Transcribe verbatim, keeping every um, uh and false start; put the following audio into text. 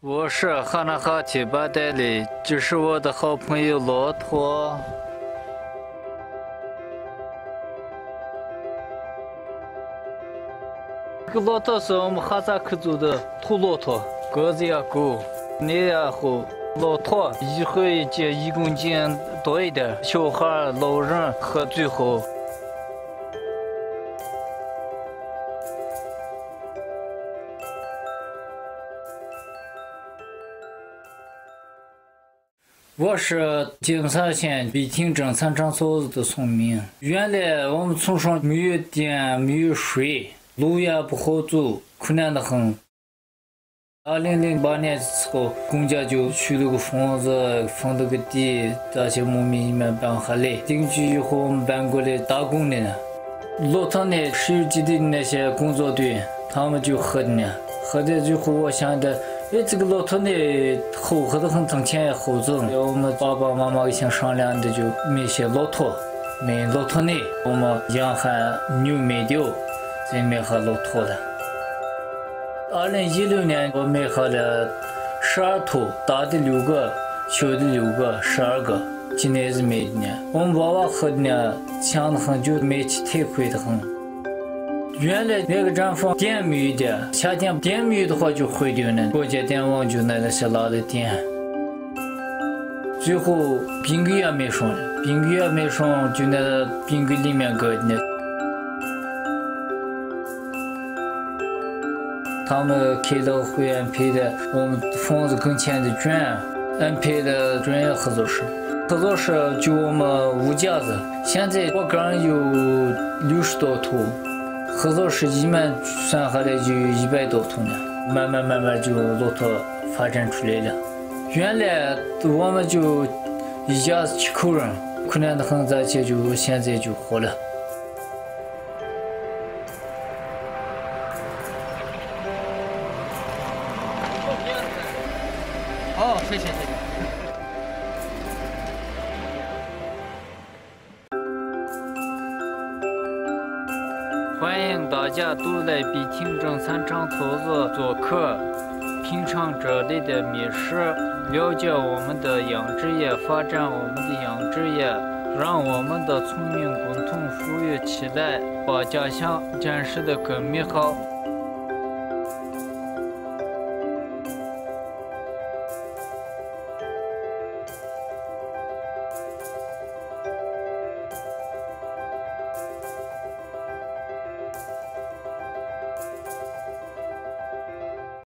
我是哈纳哈提巴代理，这是我的好朋友骆驼。这个骆驼是我们哈萨克族的土骆驼，个子也高，脸也厚。骆驼一回接一公斤多一点，小孩、老人喝最好。 我是金沙县北亭镇三场嫂子的村民。原来我们村上没有电，没有水，路也不好走，困难得很。二零零八年的时候，公家就修了个房子，封了个地，这些牧民们搬下来。定居以后，我们搬过来打工的呢。骆驼呢，石油基地的那些工作队，他们就喝的呢。喝的以后，我想的。 哎，这个骆驼呢，好喝得很，挣钱也好挣。我们爸爸妈妈一起商量的，就买些骆驼，买骆驼呢，我们养下牛卖掉，再买下骆驼的。二零一六年，我买下了十二头，大的六个，小的六个，十二个。今年是买的呢。我们娃娃喝的呢，香得很，就买起太贵得很。 原来那个毡房电没有的，夏天电没有的话就坏掉了，国家电网就那些拉的电。最后冰柜也没上了，冰柜也没上，就那冰柜里面搁的呢。他们开了会安排的我们房子跟前的砖，安排的专业合作社。合作社就我们五家子，现在我个人有六十多头。 合作社一满算下来就有一百多头呢，慢慢慢慢就骆驼发展出来了。原来我们就一家子七口人，困难得很，咱且就现在就活了。 哦，谢谢谢谢。 欢迎大家都来北亭镇三场嫂子做客，品尝这里的美食，了解我们的养殖业，发展我们的养殖业，让我们的村民共同富裕起来，把家乡建设得更美好。